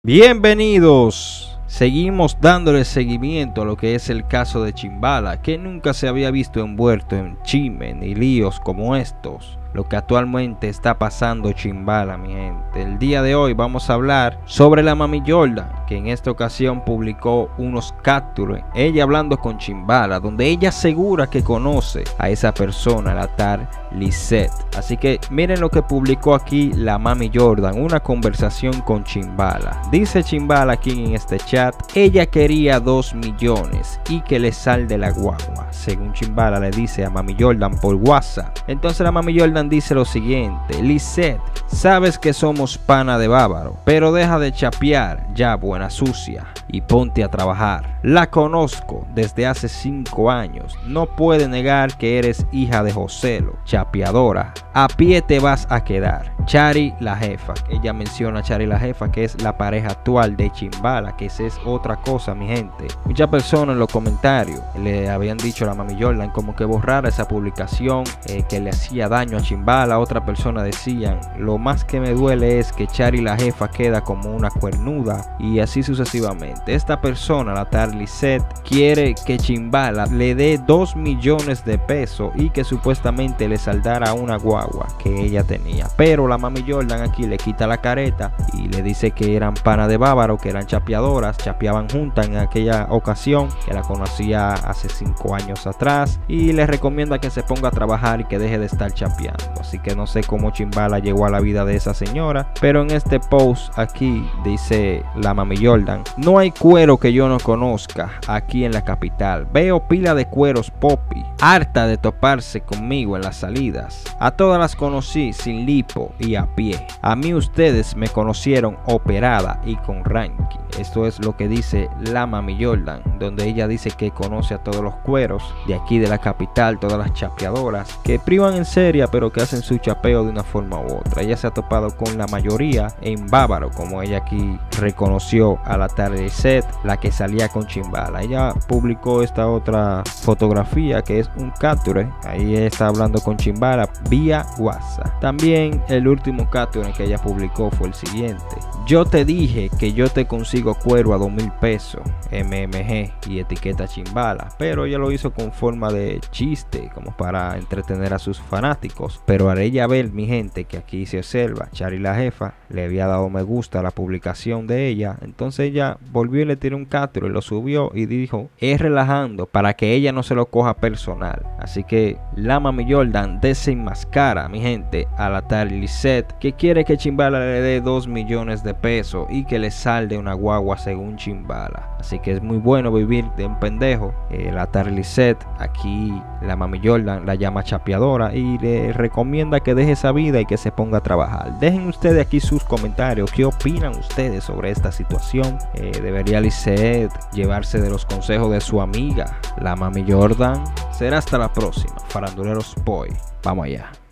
Bienvenidos. Seguimos dándole seguimiento a lo que es el caso de Chimbala, que nunca se había visto envuelto en chismes ni líos como estos. Lo que actualmente está pasando Chimbala, mi gente. El día de hoy vamos a hablar sobre la Mami Jordan, que en esta ocasión publicó unos capturas, ella hablando con Chimbala, donde ella asegura que conoce a esa persona, la tal Lisette. Así que miren lo que publicó aquí la Mami Jordan, una conversación con Chimbala. Dice Chimbala aquí en este chat: ella quería 2 millones y que le sal de la guagua, según Chimbala le dice a Mami Jordan por WhatsApp. Entonces la Mami Jordan dice lo siguiente: Lisette, sabes que somos pana de bávaro, pero deja de chapear ya, buena sucia, y ponte a trabajar. La conozco desde hace 5 años, no puede negar que eres hija de Joselo, chapeadora, a pie te vas a quedar. Chari la jefa, ella menciona a Chari la jefa, que es la pareja actual de Chimbala, que esa es otra cosa, mi gente. Muchas personas en los comentarios le habían dicho a la Mami Jordan como que borrara esa publicación, que le hacía daño a Chimbala. Otra persona decían: lo más que me duele es que Chari la jefa queda como una cuernuda, y así sucesivamente. Esta persona, la tal Lisette, quiere que Chimbala le dé 2 millones de pesos y que supuestamente le saldara una guagua que ella tenía, pero la Mami Jordan aquí le quita la careta y le dice que eran pana de bávaro, que eran chapeadoras, chapeaban juntas en aquella ocasión, que la conocía hace 5 años atrás, y le recomienda que se ponga a trabajar y que deje de estar chapeando. Así que no sé cómo Chimbala llegó a la vida de esa señora, pero en este post aquí dice la Mami Jordan: no hay cuero que yo no conozca aquí en la capital, veo pila de cueros popi, harta de toparse conmigo en las salidas, a todas las conocí sin lipo y a pie, a mí ustedes me conocieron operada y con ranking. Esto es lo que dice la Mami Jordan, donde ella dice que conoce a todos los cueros de aquí de la capital, todas las chapeadoras que privan en seria, pero que hacen su chapeo de una forma u otra. Ella se ha topado con la mayoría en bávaro, como ella aquí reconoció a la tal Lisette, la que salía con Chimbala. Ella publicó esta otra fotografía que es un capture, ahí está hablando con Chimbala vía WhatsApp. También el último capture que ella publicó fue el siguiente: yo te dije que yo te consigo cuero a 2,000 pesos, MMG, y etiqueta Chimbala, pero ella lo hizo con forma de chiste, como para entretener a sus fanáticos. Pero haré ya ver, mi gente, que aquí se observa, Chari la jefa le había dado me gusta a la publicación de ella, entonces ella volvió y le tiró un capture y lo subió y dijo: es relajando, para que ella no se lo coja personal. Así que la Mami Jordan desenmascara, mi gente, a la tal Lisette, que quiere que Chimbala le dé 2 millones de pesos y que le salde una guagua según Chimbala. Así que es muy bueno vivir de un pendejo. La tal Lisette, aquí la Mami Jordan la llama chapeadora y le recomienda que deje esa vida y que se ponga a trabajar. Dejen ustedes aquí sus comentarios, qué opinan ustedes sobre esta situación. ¿Debería Lisette llevarse de los consejos de su amiga, la Mami Jordan? Será hasta la próxima, Faranduleros Boy. Vamos allá.